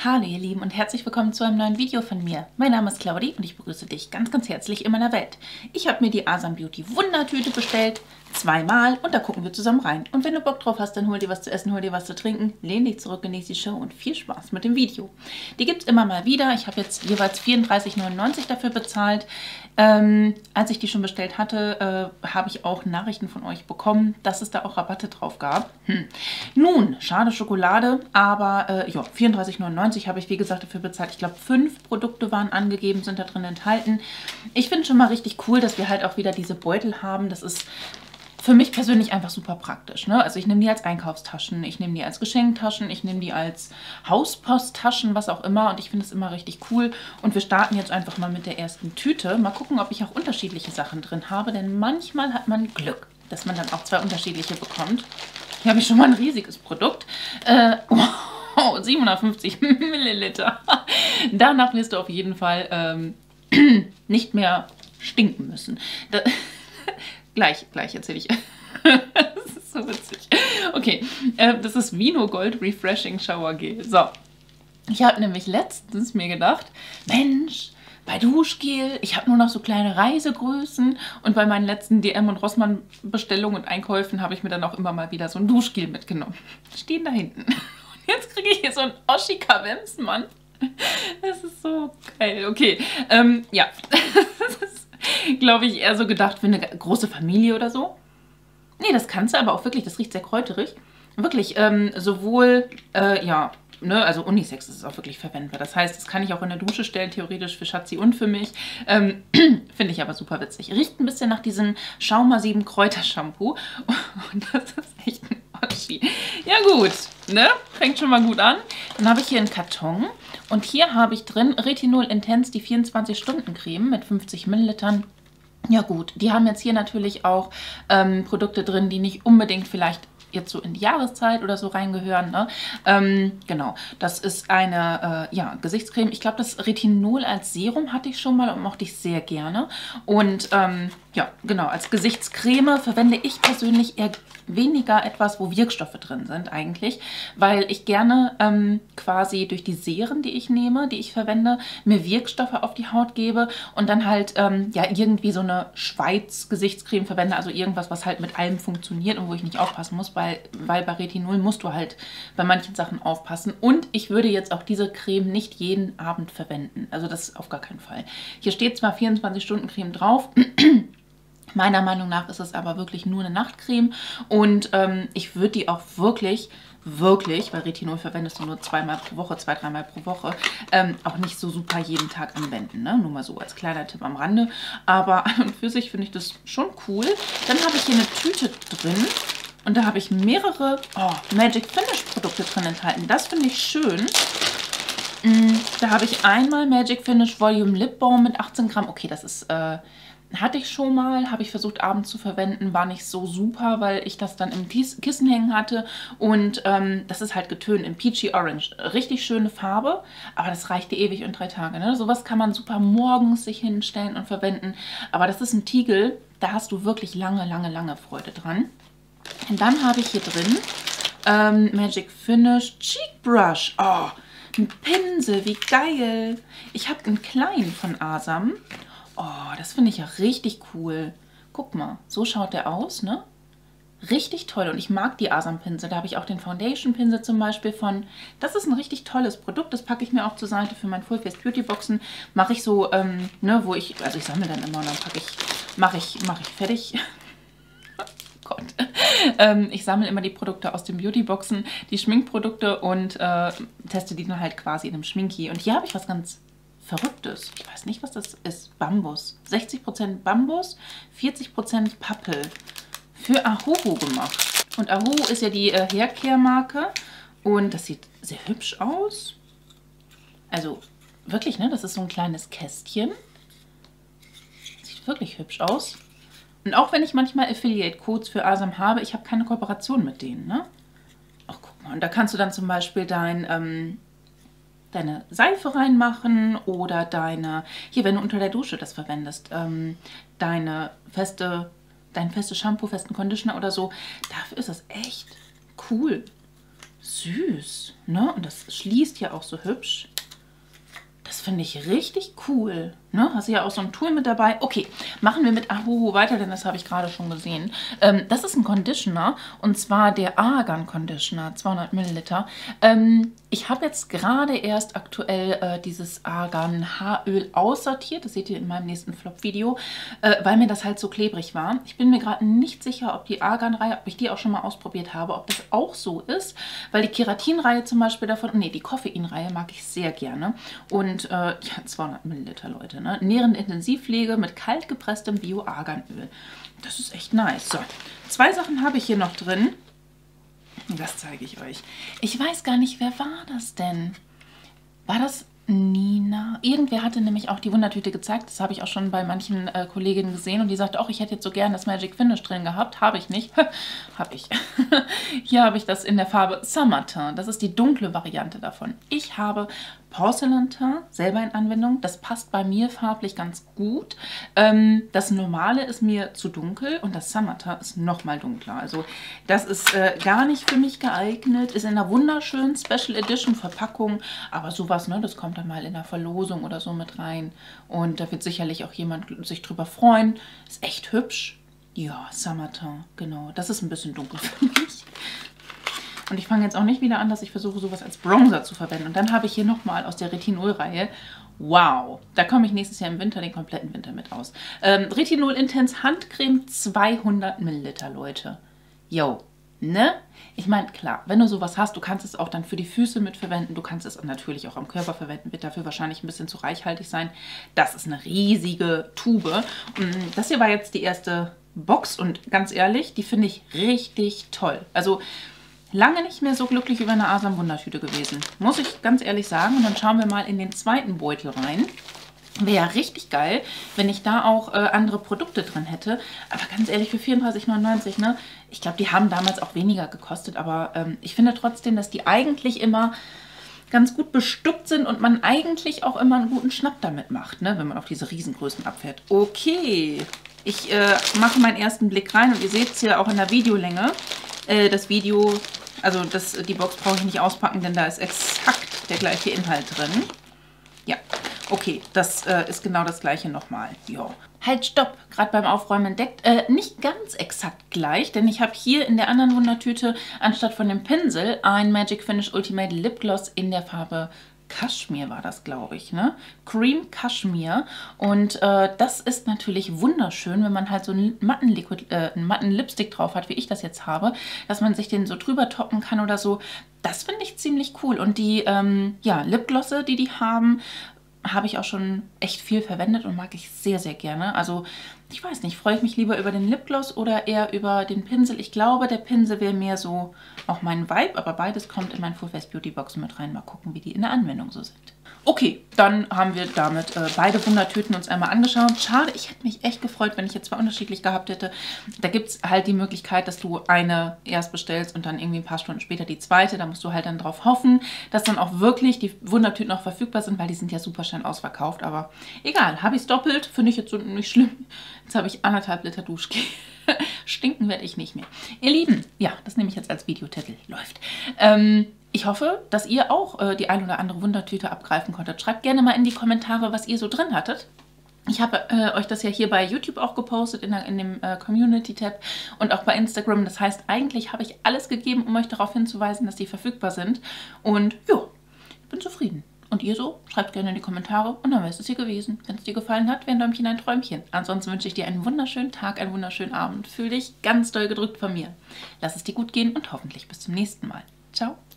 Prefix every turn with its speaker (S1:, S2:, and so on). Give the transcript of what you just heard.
S1: Hallo ihr Lieben und herzlich willkommen zu einem neuen Video von mir. Mein Name ist Claudi und ich begrüße dich ganz, ganz herzlich in meiner Welt. Ich habe mir die Asam Beauty Wundertüte bestellt, zweimal und da gucken wir zusammen rein. Und wenn du Bock drauf hast, dann hol dir was zu essen, hol dir was zu trinken, lehn dich zurück, genieß die Show und viel Spaß mit dem Video. Die gibt es immer mal wieder. Ich habe jetzt jeweils 34,99 dafür bezahlt. Als ich die schon bestellt hatte, habe ich auch Nachrichten von euch bekommen, dass es da auch Rabatte drauf gab. Nun, schade Schokolade, aber ja, 34,99 habe ich wie gesagt dafür bezahlt. Ich glaube 5 Produkte waren angegeben, sind da drin enthalten. Ich finde schon mal richtig cool, dass wir halt auch wieder diese Beutel haben. Das ist für mich persönlich einfach super praktisch. Ne? Also ich nehme die als Einkaufstaschen, ich nehme die als Geschenktaschen, ich nehme die als Hausposttaschen, was auch immer. Und ich finde es immer richtig cool. Und wir starten jetzt einfach mal mit der ersten Tüte. Mal gucken, ob ich auch unterschiedliche Sachen drin habe. Denn manchmal hat man Glück, dass man dann auch 2 unterschiedliche bekommt. Hier habe ich schon mal ein riesiges Produkt. 750 Milliliter. Danach wirst du auf jeden Fall nicht mehr stinken müssen. Gleich erzähle ich. Das ist so witzig. Okay, das ist Vino Gold Refreshing Shower Gel. So, ich habe nämlich letztens mir gedacht, Mensch, bei Duschgel, ich habe nur noch so kleine Reisegrößen und bei meinen letzten DM und Rossmann Bestellungen und Einkäufen habe ich mir dann auch immer mal wieder so ein Duschgel mitgenommen. Die stehen da hinten. Und jetzt kriege ich hier so einen Oschi-Kavems, Mann. Das ist so geil. Okay, ja, das ist, glaube ich, eher so gedacht für eine große Familie oder so. Nee, das kannst du aber auch wirklich, das riecht sehr kräuterig. Wirklich, sowohl, ja, ne, also Unisex ist es auch wirklich verwendbar. Das heißt, das kann ich auch in der Dusche stellen, theoretisch für Schatzi und für mich. Finde ich aber super witzig. Riecht ein bisschen nach diesem Schauma 7 Kräuter-Shampoo. Und das ist echt ein Oschi. Ja gut, ne? Fängt schon mal gut an. Dann habe ich hier einen Karton. Und hier habe ich drin Retinol Intense, die 24-Stunden-Creme mit 50 Millilitern. Ja gut, die haben jetzt hier natürlich auch Produkte drin, die nicht unbedingt vielleicht jetzt so in die Jahreszeit oder so reingehören. Ne? Genau, das ist eine ja, Gesichtscreme. Ich glaube, das Retinol als Serum hatte ich schon mal und mochte ich sehr gerne. Und ja, genau, als Gesichtscreme verwende ich persönlich eher weniger etwas, wo Wirkstoffe drin sind eigentlich, weil ich gerne quasi durch die Seren, die ich nehme, die ich verwende, mir Wirkstoffe auf die Haut gebe und dann halt ja irgendwie so eine Schweiz-Gesichtscreme verwende, also irgendwas, was halt mit allem funktioniert und wo ich nicht aufpassen muss, weil bei Retinol musst du halt bei manchen Sachen aufpassen und ich würde jetzt auch diese Creme nicht jeden Abend verwenden, also das auf gar keinen Fall. Hier steht zwar 24-Stunden-Creme drauf, meiner Meinung nach ist es aber wirklich nur eine Nachtcreme und ich würde die auch wirklich, weil Retinol verwendest du nur 2-mal pro Woche, 2-3-mal pro Woche, auch nicht so super jeden Tag anwenden, ne? Nur mal so als kleiner Tipp am Rande. Aber an und für sich finde ich das schon cool. Dann habe ich hier eine Tüte drin und da habe ich mehrere Magic Finish Produkte drin enthalten. Das finde ich schön. Da habe ich einmal Magic Finish Volume Lip Balm mit 18 Gramm. Okay, das ist... hatte ich schon mal, habe ich versucht abends zu verwenden, war nicht so super, weil ich das dann im Kissen hängen hatte und das ist halt getönt in Peachy Orange. Richtig schöne Farbe, aber das reichte ewig und 3 Tage. Ne? Sowas kann man super morgens sich hinstellen und verwenden, aber das ist ein Tiegel, da hast du wirklich lange Freude dran. Und dann habe ich hier drin Magic Finish Cheek Brush. Oh, ein Pinsel, wie geil. Ich habe einen kleinen von Asam. Oh, das finde ich ja richtig cool. Guck mal, so schaut der aus, ne? Richtig toll und ich mag die Asam-Pinsel. Da habe ich auch den Foundation-Pinsel zum Beispiel von. Das ist ein richtig tolles Produkt. Das packe ich mir auch zur Seite für mein Full Face Beauty Boxen. Mache ich so, ne, wo ich, also ich sammle dann immer und dann mache ich fertig. Gott. Ich sammle immer die Produkte aus den Beauty-Boxen, die Schminkprodukte und teste die dann halt quasi in einem Schminki. Und hier habe ich was ganz Verrücktes. Ich weiß nicht, was das ist. Bambus. 60% Bambus, 40% Pappel. Für Ahuhu gemacht. Und Ahuhu ist ja die Haircare-Marke. Und das sieht sehr hübsch aus. Also wirklich, ne? Das ist so ein kleines Kästchen. Sieht wirklich hübsch aus. Und auch wenn ich manchmal Affiliate-Codes für Asam habe, ich habe keine Kooperation mit denen, ne? Ach, guck mal. Und da kannst du dann zum Beispiel deine Seife reinmachen oder hier, wenn du unter der Dusche das verwendest, dein festes Shampoo, festen Conditioner oder so. Dafür ist das echt cool. Süß, ne? Und das schließt ja auch so hübsch. Das finde ich richtig cool. Ne? Hast du ja auch so ein Tool mit dabei. Okay, machen wir mit Ahuhu weiter, denn das habe ich gerade schon gesehen. Das ist ein Conditioner und zwar der Argan Conditioner, 200 Milliliter. Ich habe jetzt gerade erst aktuell dieses Argan Haaröl aussortiert. Das seht ihr in meinem nächsten Flop-Video, weil mir das halt so klebrig war. Ich bin mir gerade nicht sicher, ob die Argan-Reihe, ob ich die auch schon mal ausprobiert habe, ob das auch so ist, weil die Keratin-Reihe zum Beispiel davon, nee, die Koffein-Reihe mag ich sehr gerne. Und ja, 200 Milliliter, Leute, ne? Nährende Intensivpflege mit kalt gepresstem Bio-Arganöl. Das ist echt nice. So, 2 Sachen habe ich hier noch drin. Das zeige ich euch. Ich weiß gar nicht, wer war das denn? War das Nina? Irgendwer hatte nämlich auch die Wundertüte gezeigt. Das habe ich auch schon bei manchen Kolleginnen gesehen. Und die sagte, auch ich hätte jetzt so gern das Magic Finish drin gehabt. Habe ich nicht. Habe ich. Hier habe ich das in der Farbe Summertime. Das ist die dunkle Variante davon. Ich habe Porcelain Teint selber in Anwendung. Das passt bei mir farblich ganz gut. Das normale ist mir zu dunkel und das Summertime ist noch mal dunkler. Also das ist gar nicht für mich geeignet. Ist in einer wunderschönen Special Edition Verpackung. Aber sowas, ne, das kommt dann mal in der Verlosung oder so mit rein. Und da wird sicherlich auch jemand sich drüber freuen. Ist echt hübsch. Ja, Summertime, genau. Das ist ein bisschen dunkel für mich. Und ich fange jetzt auch nicht wieder an, dass ich versuche, sowas als Bronzer zu verwenden. Und dann habe ich hier nochmal aus der Retinol-Reihe. Wow, da komme ich nächstes Jahr im Winter, den kompletten Winter mit aus. Retinol Intense Handcreme, 200 Milliliter, Leute. Yo, ne? Ich meine, klar, wenn du sowas hast, du kannst es auch dann für die Füße mitverwenden. Du kannst es natürlich auch am Körper verwenden. Wird dafür wahrscheinlich ein bisschen zu reichhaltig sein. Das ist eine riesige Tube. Das hier war jetzt die erste Box. Und ganz ehrlich, die finde ich richtig toll. Also lange nicht mehr so glücklich über eine Asam Wundertüte gewesen. Muss ich ganz ehrlich sagen. Und dann schauen wir mal in den zweiten Beutel rein. Wäre ja richtig geil, wenn ich da auch andere Produkte drin hätte. Aber ganz ehrlich, für 34,99, ne? Ich glaube, die haben damals auch weniger gekostet. Aber ich finde trotzdem, dass die eigentlich immer ganz gut bestückt sind und man eigentlich auch immer einen guten Schnapp damit macht, ne? Wenn man auf diese Riesengrößen abfährt. Okay, ich mache meinen ersten Blick rein und ihr seht es hier auch in der Videolänge. Das Video, also die Box brauche ich nicht auspacken, denn da ist exakt der gleiche Inhalt drin. Ja, okay, das ist genau das gleiche nochmal. Jo. Halt, stopp, gerade beim Aufräumen entdeckt. Nicht ganz exakt gleich, denn ich habe hier in der anderen Wundertüte anstatt von dem Pinsel ein Magic Finish Ultimate Lip Gloss in der Farbe Kaschmir war das, glaube ich, ne? Cream Kaschmir. Und das ist natürlich wunderschön, wenn man halt so einen matten Lipstick drauf hat, wie ich das jetzt habe, dass man sich den so drüber toppen kann oder so. Das finde ich ziemlich cool. Und die ja, Lipglosse, die haben, habe ich auch schon echt viel verwendet und mag ich sehr, sehr gerne. Also ich weiß nicht, freue ich mich lieber über den Lipgloss oder eher über den Pinsel. Ich glaube, der Pinsel wäre mehr so auch mein Vibe, aber beides kommt in mein Full Face Beauty Box mit rein. Mal gucken, wie die in der Anwendung so sind. Okay, dann haben wir damit beide Wundertüten uns einmal angeschaut. Schade, ich hätte mich echt gefreut, wenn ich jetzt 2 unterschiedlich gehabt hätte. Da gibt es halt die Möglichkeit, dass du eine erst bestellst und dann irgendwie ein paar Stunden später die zweite. Da musst du halt dann drauf hoffen, dass dann auch wirklich die Wundertüten noch verfügbar sind, weil die sind ja super schnell ausverkauft. Aber egal, habe ich es doppelt, finde ich jetzt so nicht schlimm. Jetzt habe ich 1,5 Liter Duschgel. Stinken werde ich nicht mehr. Ihr Lieben, ja, das nehme ich jetzt als Videotitel. Läuft. Ich hoffe, dass ihr auch die ein oder andere Wundertüte abgreifen konntet. Schreibt gerne mal in die Kommentare, was ihr so drin hattet. Ich habe euch das ja hier bei YouTube auch gepostet, in dem Community-Tab und auch bei Instagram. Das heißt, eigentlich habe ich alles gegeben, um euch darauf hinzuweisen, dass die verfügbar sind. Und ja, ich bin zufrieden. Und ihr so? Schreibt gerne in die Kommentare und dann wäre es hier gewesen. Wenn es dir gefallen hat, wäre ein Däumchen ein Träumchen. Ansonsten wünsche ich dir einen wunderschönen Tag, einen wunderschönen Abend. Fühl dich ganz doll gedrückt von mir. Lass es dir gut gehen und hoffentlich bis zum nächsten Mal. Ciao.